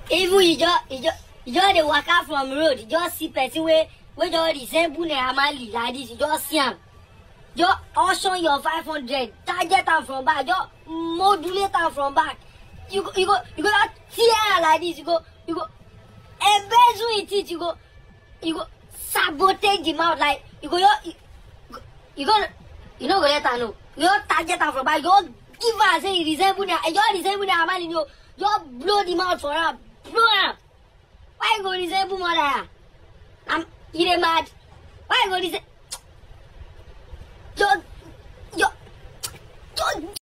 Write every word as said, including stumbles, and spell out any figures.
If you just, you just, you just they walk out from road, you just see person where, where just resemble the Amali like this, you just see him. Just usher your five hundred, target them from back, just modulate them from back. You go, you go, you go that tear like this, you go, you go, embezzle it, you go, you go, sabotage the mouth like, you go, you, you, you go, you know, go let her know. You don't target them from back, you don't give her, say, you resemble the, you don't resemble the Amali, you just blow the mouth for her. Blow her. Why you go resemble mother? I'm you dey mad. Why you go resemble? Yo, yo, yo.